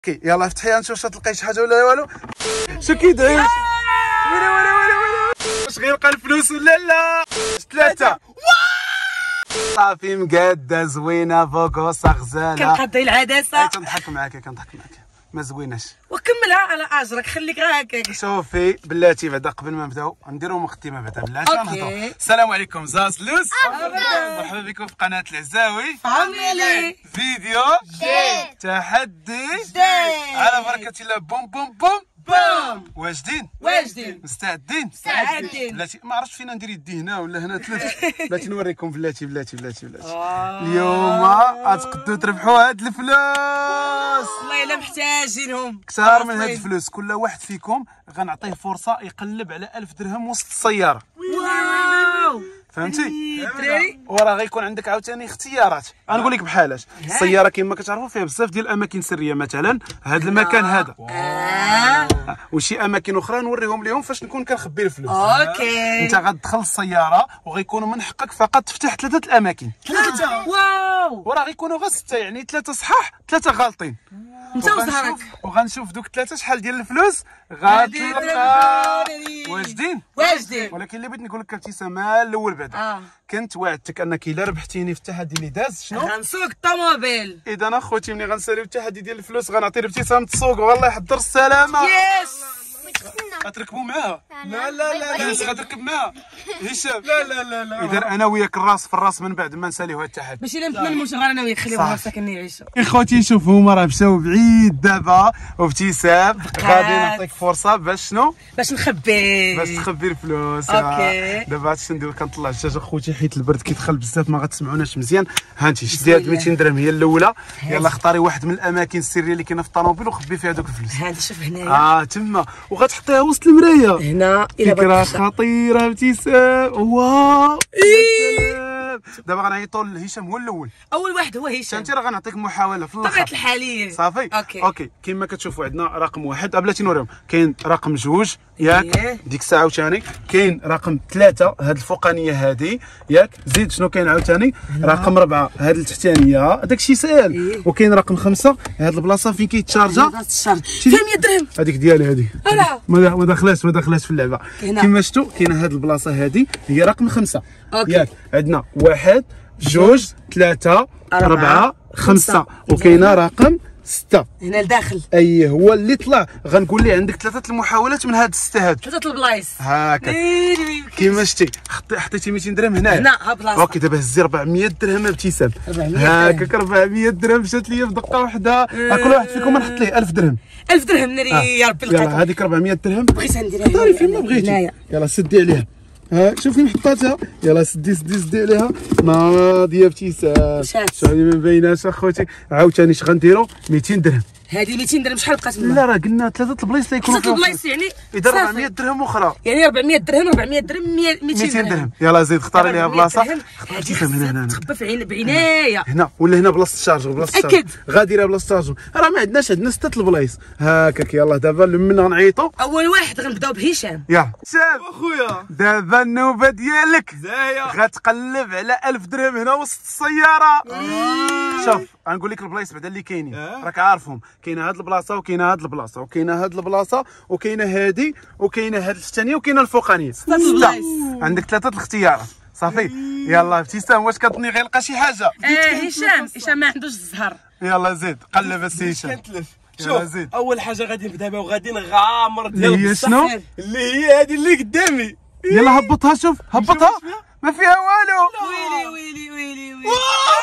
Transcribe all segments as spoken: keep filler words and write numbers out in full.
كي يلا فتحيها نشوف واش تلقاي شي حاجه ولا والو. شو كيدعي؟ ويلي ويلي ويلي ويلي واش غيلقى الفلوس ولا لا؟ ثلاثه صافي مقاده زوينه فوكوسه غزاله. كنقضي العدسه. كنضحك معاك كنضحك معاك ما زويناش. وكملها على اجرك خليك غير هكاك. شوفي بلاتي بعدا قبل ما نبداو نديرو مختمه بعدا بلاتي نهضروا. السلام عليكم زاز لوز. مرحبا بكم في قناه العزاوي فاميلي. فيديو جديد تحدي جديد على بركه الله. بوم بوم بوم بوم. واجدين واجدين مستعدين مستعدين. بلاتي ما عرفتش فين ندير يدي هنا ولا هنا ثلاث. بلاتي نوريكم بلاتي بلاتي بلاتي بلاتي اليوم غتقدروا تربحوا هاد الفلوس. والله الا محتاجينهم كثار من هاد الفلوس. كل واحد فيكم غنعطيه فرصه يقلب على ألف درهم وسط السياره. واو فهمتي؟ دراري وراه غيكون عندك عاوتاني اختيارات. غنقول لك بحالاش السياره كما كتعرفوا فيها بزاف ديال الاماكن سريه. مثلا هذا المكان هذا اه وشي اماكن اخرى نوريهم لهم فاش نكون كنخبي الفلوس. اوكي انت غتدخل السياره وغيكونوا من حقك فقط تفتح ثلاثه الاماكن. ثلاثه واو. وراه غيكونوا غير سته يعني ثلاثه صحاح ثلاثه غالطين. انت وزهرك وغنشوف دوك ثلاثه شحال ديال الفلوس غتلقى. واجدين واجدين. ولكن اللي بغيت نقول لك ابتسامه الاول بعدا اه كنت وعدتك انك الا ربحتيني في التحدي اللي داز شنو غنسوق الطوموبيل. اذا اخوتي ملي غنساليو التحدي ديال الفلوس غنعطي الابتسام تسوق والله يحضر السلامه. يس غتركبوا معاها؟ لا لا لا علاش غتركب معاها هشام؟ لا لا لا لا اذا انا وياك الراس في الراس من بعد ما نساليو هذا التحدي. ماشي لا نتمنموش غير انا وياك خليهم هما ساكنين يعيشوا. اخوتي شوفوا هما راه مشاو بعيد دابا وابتسام غادي نعطيك فرصه باش شنو باش نخبي باش تخبي الفلوس. اوكي دابا هادشي ندير كنطلع الدجاج اخوتي حيت البرد كيدخل بزاف ما غتسمعوناش مزيان. ها انت شدي هاد مئتين درهم هي الاولى. يلا اختاري واحد من الاماكن السريه اللي كاينه في الطوموبيل وخبي فيها دوك الفلوس. ها انت شوف هنايا اه تما وغتحطيها وسط المرايه هنا الى فكره خطيره ابتسام. واو دابا غنعيطوا لهشام هو الاول. اول واحد هو هشام. انت راه غنعطيك محاوله في طبيعه الاخر الحاليه صافي. اوكي اوكي كما كتشوفوا عندنا رقم واحد بلاتي نوريهم. كاين رقم جوج ياك ديك الساعه عاوتاني. كاين رقم ثلاثه هاد الفوقانيه هادي ياك. زيد شنو كاين عاوتاني رقم أربعة هاد التحتانيه داكشي ساهل. وكاين رقم خمسة هاد البلاصه فين كيتشارجا فيها مية درهم. هذيك ديالي هذه لا ما ما داخلاش ما داخلاش في اللعبه. كما شفتوا كاينه هاد البلاصه هذه هي رقم خمسة ياك. عندنا واحد جوج ثلاثة أربعة خمسة وكاينه رقم ستة هنا لداخل. اي هو اللي طلع غنقول ليه عندك ثلاثه المحاولات من هاد السته هادو. ثلاثه البلايص هاكا كيما شتي حطيتي مئتين درهم هنايا. هنا ها بلاصه. اوكي دابا هزي أربعمية درهم ابتسام. هاكاك أربعمية درهم مشات ليا في دقه واحده. كل واحد فيكم نحط ليه ألف درهم. ألف درهم ناري يا ربي القطر. يلا هذيك أربعمية درهم بغيتها نديرها اختاري فين ما بغيتي. يلا سدي عليها. ها شوف فين حطاتها. يلا سدي سدي سدي عليها. ناضيه ابتسام شوفي ما بيناش اخوتي. عاوتاني اش غنديرو مئتين درهم. هذه مئتين درهم شحال بقات لنا؟ لا راه قلنا ثلاثه البلايص اللي يكونوا ثلاثه البلايص يعني اذا أربعمية درهم اخرى يعني أربعمية درهم أربعمية درهم مئتين درهم. يلا زيد اختاري ليها بلاصه. هذه هنا هنا تخبى في عين بعنايه هنا ولا هنا بلاصه الشارجر بلاصه الشارجر. اكد غادي بلاصه الشارجر راه ما عندناش عندنا سته البلايص هكاك. يلا دابا من غنعيطوا اول واحد غنبداو بهشام. يلا شاف اخويا دابا النوبه ديالك زايا غتقلب على ألف درهم هنا وسط السياره. شوف غنقول لك البلايص بعدا اللي كاينين راك عارفهم. كاينه هاد البلاصه وكاينه هاد البلاصه وكاينه هاد البلاصه وكاينه هادي وكاينه هاد الثانيه وكاينه الفوقانيه. سته عندك ثلاثه الاختيارات صافي. يلا ابتسام واش كتظني غيلقى شي حاجه؟ اه هشام هشام ما عندوش الزهر. يلا زيد قلب السي هشام. كنتلف. يلا شوف زيد. اول حاجه غادي نبدا بها وغادي نغامر ديال هي شنو؟ اللي هي هذه اللي قدامي. يلا هبطها شوف هبطها ما فيها والو. ويلي ويلي ويلي ويلي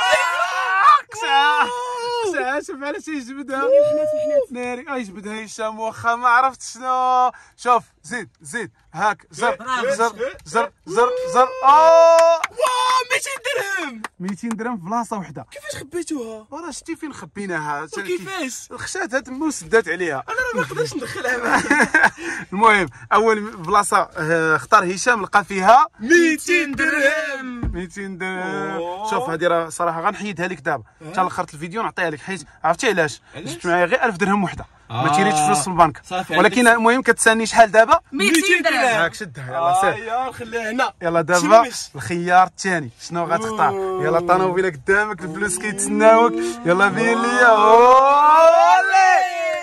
قشعه قشعه شوف علاش يجبدها ناري يجبدها هشام واخا ما عرفت شنو. شوف زيد زيد هاك زر زر زر زر زر. اه مئتين درهم مئتين درهم في بلاصه وحده. كيفاش خبيتوها؟ وراه شتي فين خبيناها. كيفاش؟ خشاتها تما وسدات عليها. انا راه ما نقدرش ندخلها معايا. المهم اول بلاصه اختار هشام لقى فيها مئتين درهم. مئتين درهم. شوف هذه راه صراحه غنحيدها لك دابا حتى لاخرت الفيديو نعطيها لك حيت عرفتي علاش جبت معايا غير ألف درهم وحده. ما تيريتش فلوس في البنك ولكن المهم كتسالني شحال دابا مئتين درهم. هاك شدها يلا سير. يلا خليها هنا. يلا دابا الخيار الثاني شنو غتختار؟ يلا الطوموبيله قدامك الفلوس كيتسناوك. يلا بين ليا.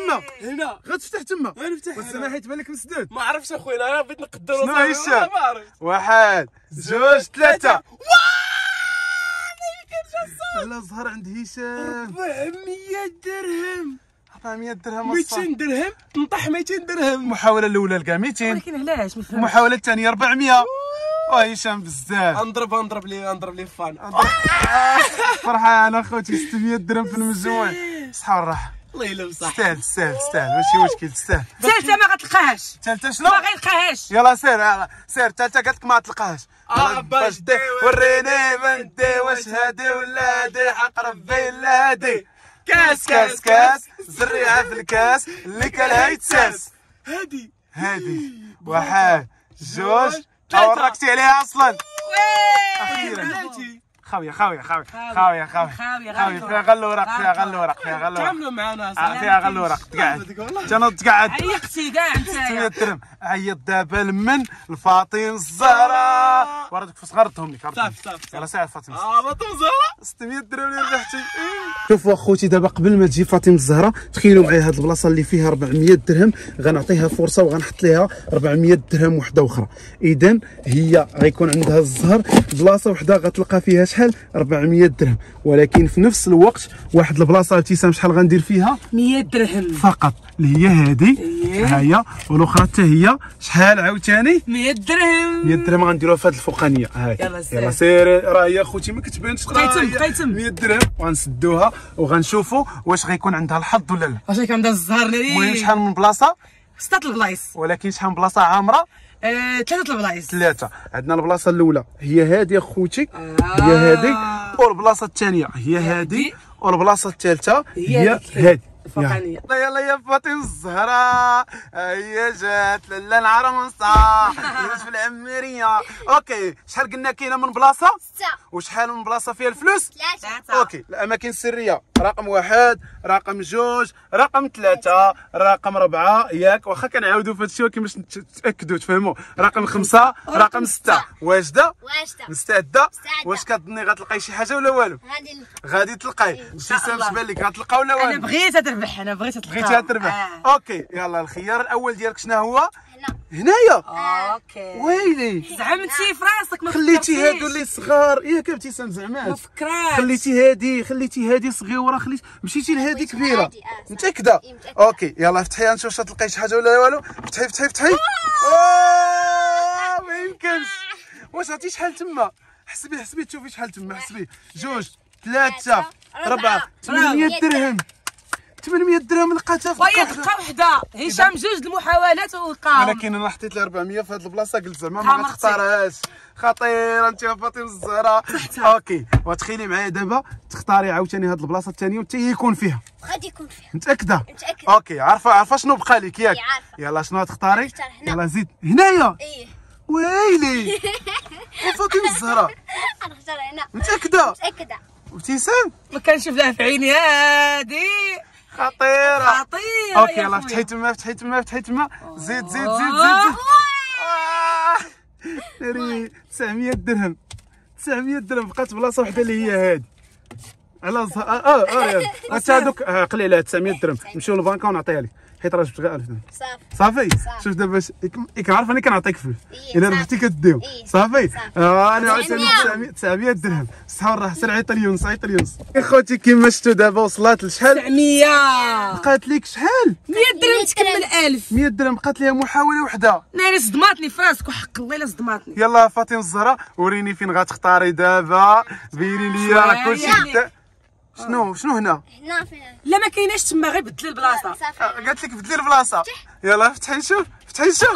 تما هنا غتفتح تما غنفتح والسماء حيت بالك مسدود. ما عرفتش اخويا انا بغيت نقدر شنو هي الشام؟ ما عرفت واحد جوج ثلاثة. على الزهر عند هشام أربعمية درهم أربعمية درهم. ميتين درهم نطيح ميتين درهم. المحاولة الأولى لقى ميتين، ولكن علاش ما فهمتش. المحاولة الثانية أربعمية. وهشام بزاف نضرب نضرب لي نضرب لي فان. فرحان اخوتي. ستمية درهم في المجموع. صحة والراحة. الله يلا بصح. تستاهل تستاهل تستاهل ماشي مشكل تستاهل. الثالثه ما غتلقاهاش. الثالثة شنو؟ ما غيلقاهاش. يلا سير يلا سير. الثالثة قالت لك ما تلقاهاش. آه، باش دي وريني من دي واش هادي ولا هادي حق ربي لا هادي. كاس كاس كاس زريها في الكاس اللي كلها يتساس. هادي هادي واحد جوج وركتي عليها اصلا. اخيرا بلاتي خاويه خاويه خاويه خاويه خاويه خاويه خاويه فيها غير الورق فيها غير الورق فيها غير الورق تعاملوا معنا آه، صاحبي. فيها غير الورق. تقعد جانا تقعد. عيقتي كاع ستمية نتايا. درهم. عيط دابا لمن الفاطمه الزهراء وراك في صغرتهم لك. صافي صافي يلا ساعد فاطمه. اه بطل زهره. ستمية درهم اللي ربحتي. شوفوا اخوتي دابا قبل ما تجي فاطمه الزهراء تخيلوا معايا هاد البلاصه اللي فيها أربعمية درهم غنعطيها فرصه وغنحط ليها أربعمية درهم وحده اخرى. اذا هي غيكون عندها الزهر بلاصه وحده غتلقى فيها شحال أربعمية درهم، ولكن في نفس الوقت واحد البلاصه ابتسام شحال غندير فيها مية درهم فقط اللي هي هذه. ها هي والاخرى حتى هي شحال عاوتاني مية درهم. مية درهم غنديروها في هذه الفوقانيه. هاي يلا سير. يلا سير. راه هي اخوتي ما كتبانش. بقى يتم، بقى يتم. مية درهم وغنسدوها وغنشوفوا واش غيكون عندها الحظ ولا لا. واش كان دا الزهر المهم ناري. شحال من بلاصه ستة البلايص. ولكن شحال من بلاصه عامره. آه، ثلاثة البلايص. ثلاثه. عندنا البلاصه الاولى هي هذه اخوتي هي هذه، والبلاصه الثانيه هي هذه، والبلاصه الثالثه هي هذه الفوقانيه. يلا يلا يا فاطمه الزهراء هي جات لاله العروسه جات في العمريه. اوكي شحال قلنا كاينه من بلاصه؟ ستة. وشحال من بلاصه فيها الفلوس؟ ثلاثة. اوكي الاماكن السريه رقم واحد رقم جوج رقم ثلاثه رقم ربعه ياك واخا كنعاودوا في هذا الشيء ولكن باش تاكدوا تفهموا. رقم خمسه رقم سته. واجده واجدة. مستعده؟ مستعدة. واش كتظني غتلقاي شي حاجه ولا والو؟ غادي ن- غادي تلقاي. ابتسام الله. تبان لك غتلقى ولا انا والو؟ بغيت تربح انا بغيت تلقى. بغيتيها تربح. آه. اوكي يلا الخيار الاول ديالك شنو هو؟ هنا. هنايا. اوكي ويلي زعمتي في راسك ما خليتي فكرتيش. هادو اللي صغار ياك ابتسام ما زعما فكرات. خليتي هادي خليتي هادي صغيره خليتي مشيتي لهادي كبيره. هادي، آه، صح. متاكده؟ إيه، متأكدة. اوكي يلا فتحيها نشوف واش تلقاي شي حاجه ولا والو. فتحي فتحي فتحي. اوه ما يمكنش. واش عرفتي شحال تما؟ حسبي حسبي تشوفي شحال تما. حسبي جوج ثلاثة ثلاثة، ربعة ربعة، ثمانمية درهم. ثمانمية درهم لقيتها في وهي القهوة. دقه وحده. هشام جوج المحاولات ولقاهم. ولكن انا حطيت لها أربعمية في هذه البلاصه قلت زعما خا ما مرتي. غتختارهاش. خطيره انت يا فاطمه الزهراء. اوكي وتخيلي معايا دابا تختاري عاوتاني هذه البلاصه الثانيه وحتى هي يكون فيها. غادي يكون فيها. متاكده؟ متأكدة. اوكي عارفه عارفه شنو بقى لك ياك؟ إيه، عارفة. يلا شنو تختاري؟ نختار هنا. يلا زيد هنايا. ايه. ويلي وفاطمه الزهراء انا اختار هنا. متاكده؟ متأكدة. ابتسام ما كنشوف لها في عيني هادي خطيره. خطيره. اوكي يا يلا خويا. فتحي تما فتحي تما فتحي تما. زيد زيد زيد زيد آه. زيد. آه. ناري تسعمية درهم. تسعمية درهم بقات بلاصه وحده اللي هي هادي على زه... اه اه اه يلا انت هذوك آه، قلي عليها تسعمية درهم نمشيو للبنكه ونعطيها لك حيت راه جبت غير ألف درهم. صافي. صافي صافي. شوف دابا ش- يك- يك عارف انا كنعطيك فلوس إيه، الا صافي. ربحتي كديو. إيه. صافي صافي. آه انا عاوتاني تسعمية. تسعمية تسعمية درهم. صحه والراحه سير عيط ليونس عيط ليونس. اخوتي كيما شفتوا دابا وصلات لشحال؟ مية بقات لك شحال؟ مية درهم تكمل ألف. مية درهم بقات ليها محاوله وحده. ناري صدماتني في راسك وحق الله الا صدماتني. يلا فاطمه الزهراء وريني فين غتختاري دابا. بيني لي راه كلشي يعني. بدا. شنو شنو هنا؟ هنا فين؟ لا ما كايناش تما غير بدل البلاصه. صافي. آه، قالت لك بدلي البلاصه. يلا فتحي نشوف فتحي نشوف.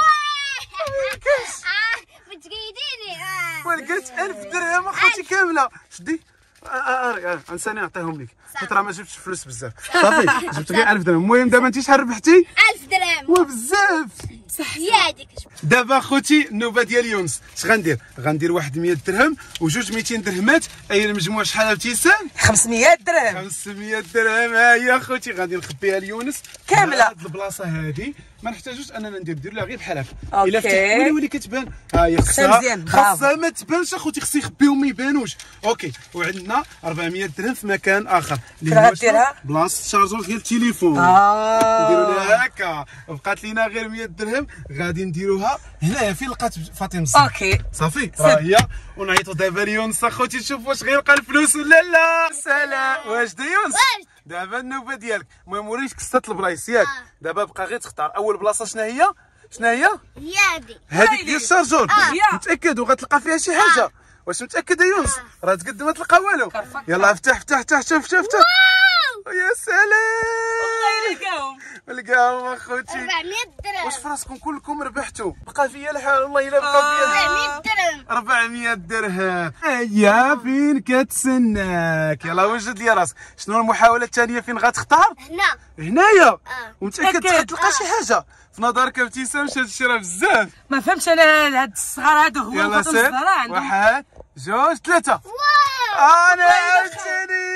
اه بتقيديني. اه ولقيت ألف درهم اخوتي كامله. شدي اه اه اه انساني نعطيهم لك حيت راه ما جبتش فلوس بزاف. صافي جبت غير ألف درهم. المهم دابا انت شحال ربحتي؟ ألف درهم. وبزاف. هي هذيك. دابا اخوتي النوبه ديال يونس اش غندير؟ غندير واحد مية درهم وجوج ميتين درهمات. اي المجموع شحال ابتسام؟ خمسمية درهم خمسمية درهم. ها هي اخوتي غادي نخبيها ليونس كاملة. هاد البلاصه هذه ما نحتاجوش اننا ندير ندير لها غير بحال هكا. أوكي. الا فتحت ولي ولي كتبان ها هي مزيان، خصها برافو. خاصها ما تبانش اخوتي خص يخبيهم ما يبانوش. اوكي وعندنا أربعمية درهم في مكان اخر اللي فين هو غديرها؟ شنو؟ بلاصه الشارجور ديال التليفون. اه نديروا لها هكا. بقات لينا غير مية درهم غادي نديروها هنايا فين لقات فاطمه الصغير. اوكي صافي راه هي. ونعيطوا دابا ليونس اخوتي نشوف واش غيلقى الفلوس ولا لا. سلام. واش دا يونس؟ دابا النوبه ديالك. المهم وريتك كسات البلايص ياك. دابا بقى غير تختار اول بلاصه. شنو هي؟ شنو هي؟ هي هادي هذيك ديال الشارجور. آه. متاكد وغتلقى فيها شي حاجه؟ واش متاكد يا يونس؟ راه تقدم ما تلقى والو. يلا افتح افتح افتح افتح افتح افتح. يا سلام والله يلقاهم لقاهم اخوتي. أربعمية درهم واش فراسكم كلكم ربحتوا؟ بقى فيا الحال والله الا بقى فيا أربعمية درهم أربعمية درهم. هيا فين كتسناك. يلا وجد لي راسك. شنو المحاوله الثانيه فين غتختار؟ هنا هنايا. ومتاكد أكيد. غتلقى شي حاجه؟ في نظرك ابتسام هاد الشيء راه بزاف. ما فهمتش انا هاد الصغار هادو هو يلا فاطمة سير. الزهراء عندهم واحد جوج ثلاثه. واو انا عاوتاني.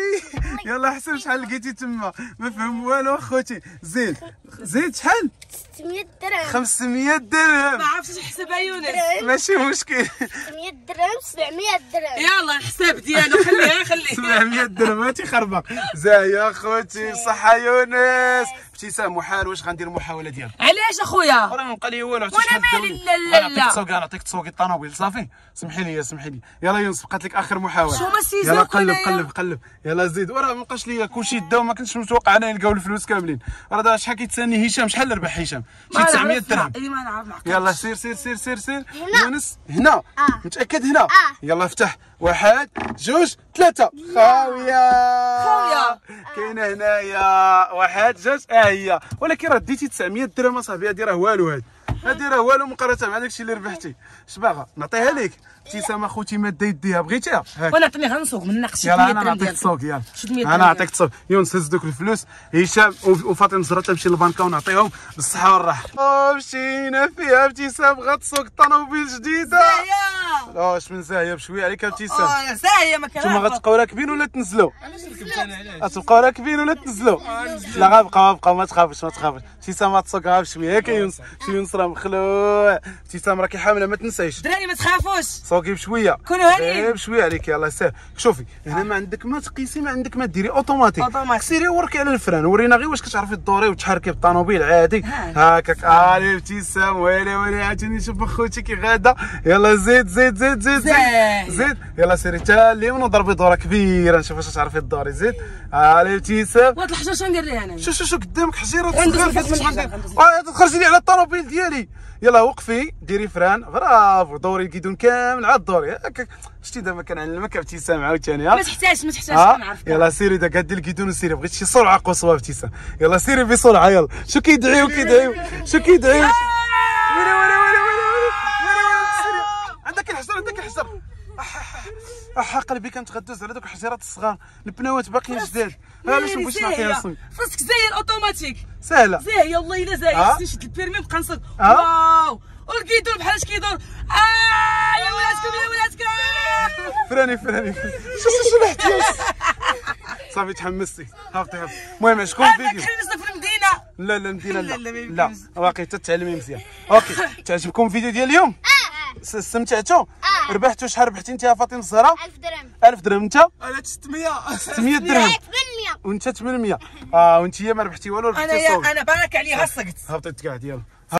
يلا حسب شحال لقيتي تما. ما فهم والو اخوتي. زيد زيد شحال؟ ستمية درهم خمسمية درهم. ما عرفتش نحسبها يونس. ماشي مشكل. ستمية درهم سبعمية درهم يلا الحساب ديالو خليه خليه. سبعمية درهم هاتي خربق. زاهيه اخوتي بصحه يونس. ابتسام محال واش غندير المحاوله ديالك؟ علاش اخويا؟ راه ما بقى لي والو. وانا مالي. لا لا لا نعطيك تسوق نعطيك تسوقي الطوموبيل صافي. سمحي لي سمحي لي. يلا يونس بقات لك اخر محاوله. شو ما السيزون يلا قلب هنايا؟ قلب قلب. يلا زيد. وراه ما بقاش ليا كلشي داو ما كنتش متوقع انا نلقاو الفلوس كاملين. راه دابا شحال كيتساني هشام؟ شحال ربح هشام؟ شي تسعمية درهم. اي ما نعرف نعقل. يلا سير سير سير سير سير. هنا. يونس هنا. آه. متاكد هنا؟ آه. يلا افتح. واحد جوج ثلاثة. خاوية. خاوية. كاينة هنايا. واحد جوج ها هي. ولكن راه ديتي تسعمية درهم اصاحبي. هادي راه والو. هادي هادي راه والو مقارنة مع داكشي اللي ربحتي. اش باغا نعطيها لك؟ ابتسام اخوتي ماده يديها بغيتيها؟ هاك. ونعطيني غنسوق من ناقص يلا مية انا درهم نعطيك ديالك. السوق. يلا شد مية انا درهم نعطيك السوق. يونس هز دوك الفلوس. هشام وفاطمه الزهراء تمشي للبنكه ونعطيهم بالصحه والراحه. مشينا فيها. ابتسام غتسوق طوموبيل جديده. يا واش من زاهيه بشويه عليك ابتسام. اه زاهيه ما كان نتوما غتبقاو راكبين ولا تنزلوا؟ غتبقاو راكبين ولا تنزلوا؟ لا غنبقاو غنبقاو ما تخافش ما تخافش. ابتسام غتسوق غير بشويه. ياك يونس؟ شي يونس راه مخلوع. ابتسام راكي حامله ما تنسايش. دراري ما تخافوش سوقي بشويه. كونوا هانيين. غير بشويه عليك. يلا سير. شوفي هنا ما عندك ما تقيسي ما عندك ما ديري اوتوماتيك. أوتوماتيك. سيري وركي على الفران. ورينا غير واش كتعرفي تدوري وتحركي بالطوموبيل عادي ها. هكاك. الي ابتسام ويلي ويلي عاوتاني نشوف اخوتي كي غادا. يلا زيد زيد زيد زيد زيد زاهية. زيد. يلا سيري تا اليوم ونضربي دوره كبيره نشوف واش تعرفي تدوري. زيد. الي ابتسام. وهاد الحجر شنو ندير ليها انا؟ شو شو شو قدامك حجيره غندوز صغيره الفوق من كتمشي الحجر، ندير. غندوز اه تخرجي لي على الطوموبيل ديالي. يلا وقفي ديري فران. برافو. دوري الكيدون كامل عاد دوري هكاك. شتي دابا كنعلمك ابتسام عاوتاني. ها ما تحتاجش ما تحتاجش ها كنعرف. يلا سيري داك هدي الكيدون وسيري. بغيت شي سرعه قصوى ابتسام. يلا سيري بسرعه. يلا شو كيدعيو كيدعيو شو كيدعيو. ويلي ويلي ويلي ويلي ويلي. عندك الحجر عندك الحجر. اح قلبي كانت غدوز على دوك الحجيرات الصغار. البناوات باقيين جداد. ها شوف واش نعطيها الصوت. فراسك زاهيه اوتوماتيك. سهله. زاهيه والله الا زاهيه. آه. خصني نشد البيرمي ونبقى نصد. آه. واو والكيدور بحال اش كيدور. اه يا ولادكم يا ولادكم. فراني فراني فراني. شو شو شو الاحتياج. صافي تحمستي. هبطي هبطي. المهم شكون هذاك الفيديو؟ حلمنا في المدينه. لا لا المدينه لا لا، لا، ما لا يمكنش. باقي تتعلمي مزيان. اوكي تعجبكم الفيديو ديال اليوم؟ س- استمتعتوا؟ ربحتوا شحال ربحتي انت يا فاطمه الزهراء؟ ألف درهم ألف درهم. انت انا ستمية ستمية درهم. ثمانمية وانت ثمانمية. اه وانت ما ربحتي والو. ربحتي انا صوت. يا انا بارك عليها السقط. هبطي تقعد. يلا